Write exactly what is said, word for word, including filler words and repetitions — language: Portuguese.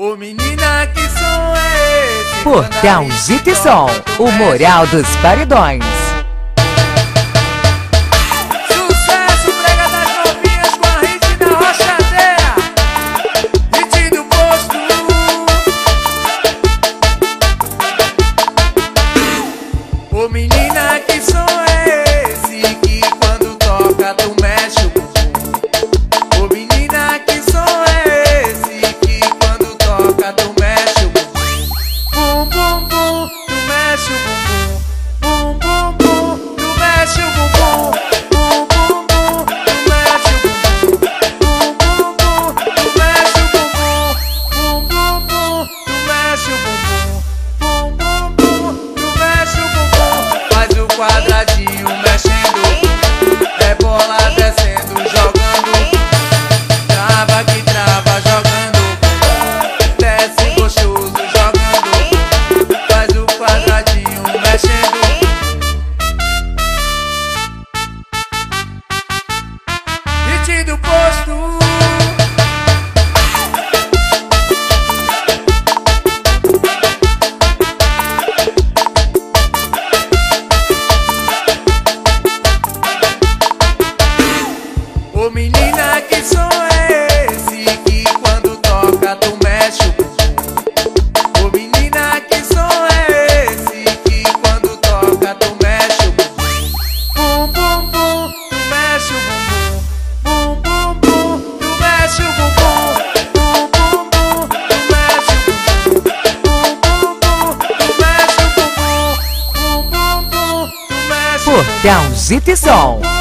Ô menina, que som é esse? Portal Gita Som, o moral dos paredões. Sucesso, brega das novinhas com a hit da rochadeira. Hit do posto. Ô menina, que som é esse? Que quando toca tu mexe o bumbum. Ô menina, que som é esse? Que quando toca tu mexe o bumbum. Bum, bum, bum, tu mexe o bumbum. Bum, bum, bum, tu mexe o bumbum. Bum, bum, bum, tu mexe o bumbum. Bum, bum, bum, tu mexe o bumbum. Bum, bum, bum, tu mexe o bumbum. Bum, bum, bum, tu mexe o bumbum. Faz o quadradinho mexendo. É bola descendo, jogando. Trava que trava, jogando. Desce gostoso, jogando. Faz o quadradinho mexendo. Hit do posto. Ô menina, que som é esse? Que quando toca tu mexe o bumbum. Ô menina, que som é esse? Que quando toca tu mexe o bumbum. Bum, bum, bum, tu mexe o bumbum. Bum, bum, bum, tu mexe o bumbum. Bum, bum, bum, tu mexe o bumbum. Bum, bum, bum, tu mexe o bumbum. Bum, bum, bum, tu mexe o bumbum. Portal Gita Som.